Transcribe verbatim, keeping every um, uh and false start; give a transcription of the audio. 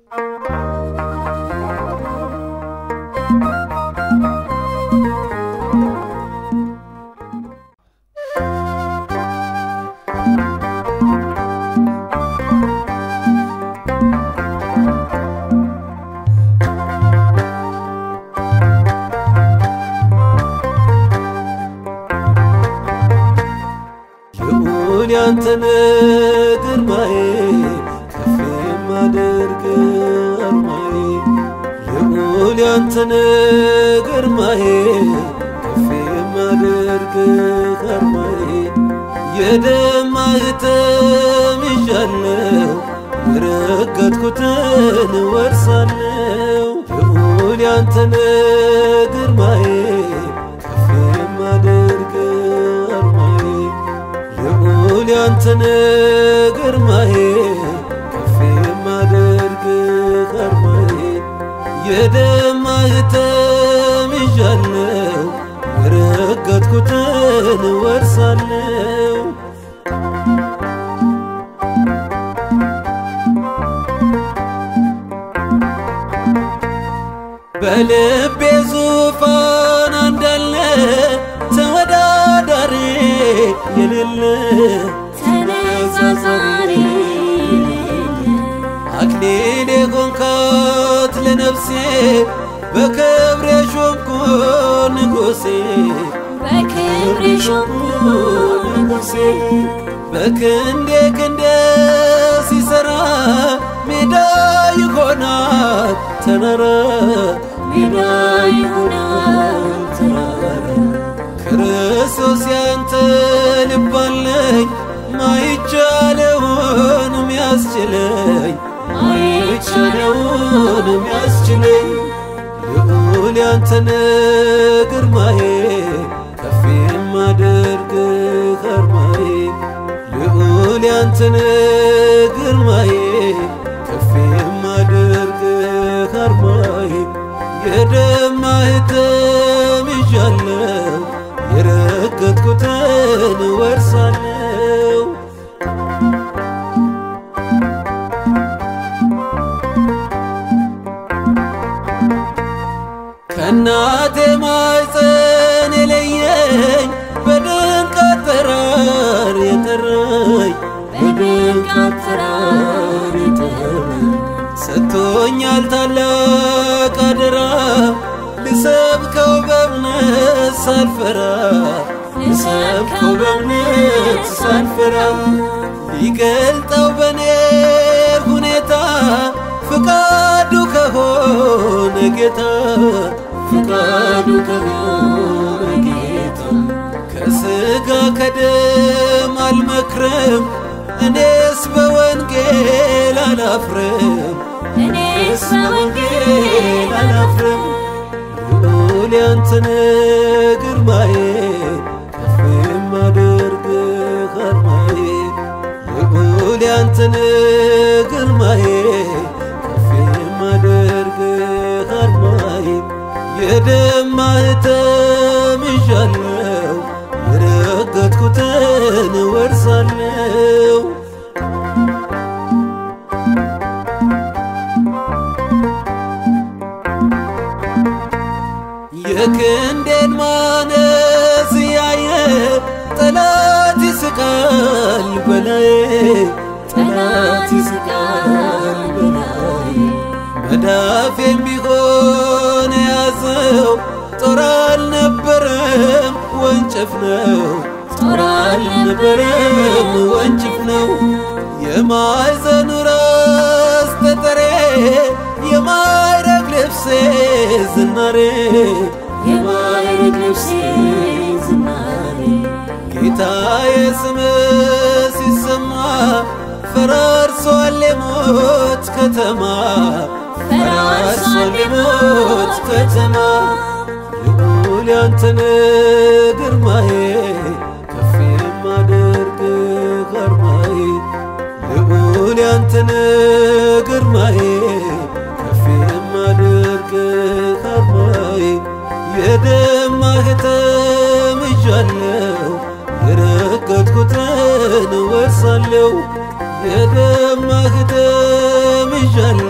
ያንተን ግርማዬ ከፍ የማደርግ አርማዬ ልዑል ያንተን ግርማዬ ከፍ የማደርግ አርማዬ የደም ማኅተም ይዣለሁ የረገጥኩትን ወርሳለሁ ልዑል ያንተን ግርማዬ ከፍ የማደርግ አርማዬ ልዑል ያንተን ግርማዬ ከፍ የማደርግ አርማዬ የደም ማኅተም ይዣለሁ የረገጥኩትን ወርሳለሁ በልቤ ዙፋን እንዳለ ተወዳዳሪ የሌለ ተነጻጻሪ አክሊል የሆንካት ለነፍሴ በክብር የሾምኩ ንጉሴ በክብር የሾምኩ ንጉሴ በክንዴ ክንዴ ሲሰራ ሜዳ ይሆናል ተራራ ሜዳ ይሆናል ተራራ ክርስቶስ ያንተ ልብ አለኝ ማይቻለውን ሚያስችለኝ ማይቻለውን ሚያስችለኝ ልዑል ያንተን ግርማዬ ከፍ የማደርግ አርማዬ ልዑል ያንተን ግርማዬ ከፍ የማደርግ አርማዬ የደም ማኅተም ይዣለሁ የረገጥኩትን ወርሳለሁ ከእናቴ ማኅፀን የለየኝ በድንቅ አጠራር የጠራኝ በድንቅ አጠራር የጠራኝ ሰጥቶኛል ታላቅ አደራ ልሰብከው በእምነት ሳልፈራ ልሰብከው በእምነት ሳልፈራ ሊገልጠው በኔ ሁኔታ ፍቃዱ ከሆነ ጌታ ፍቃዱ ከሆነ ጌታ ከሥጋ ከደም አልመክርም እኔስ በወንጌል አላፍርም እኔስ በወንጌል አላፍርም ልዑል ያንተን ግርማዬ ከፍ የማደርግ አርማዬ ልዑል ያንተን ግርማዬ ከፍ የማደርግ አርማዬ የደም ማኅተም ይዣለሁ የረገጥኩትን ወርሳለሁ የክንዴን ማነስ ያየ ጠላት ይስቃል በላዬ ጠላት ይስቃል በላዬ መዳፌም ቢሆን የያዘው ጦር አልነበረም ወንጭፍ ነው ጦር አልነበረም ወንጭፍ ነው የማዕዘኑ ራስ ጠጠሬ የማዕረግ ልብሴ ዝናሬ የማዕረግ ልብሴ ዝናሬ ጌታዬ ስምህ ሲሰማ ፈራርሷል የሞት ከተማ ፈራርሷል የሞት ከተማ ልዑል ያንተን ግርማዬ ከፍ የማደርግ አርማዬ ልዑል ያንተን ግርማዬ ከፍ የማደርግ አርማዬ የደም ማኅተም ይዣለሁ የረገጥኩትን ወርሳለሁ የደም ማኅተም ይዣለሁ